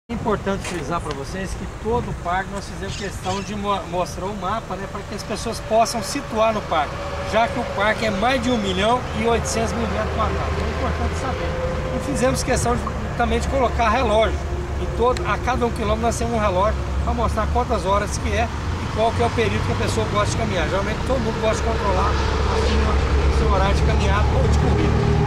É importante frisar para vocês que todo o parque nós fizemos questão de mostrar o mapa, né, para que as pessoas possam situar no parque, já que o parque é mais de 1.800.000 metros quadrados. É importante saber. E fizemos questão também de colocar relógio. A cada 1 quilômetro nós temos um relógio para mostrar quantas horas que é e qual que é o período que a pessoa gosta de caminhar. Geralmente todo mundo gosta de controlar o seu horário de caminhada ou de corrida.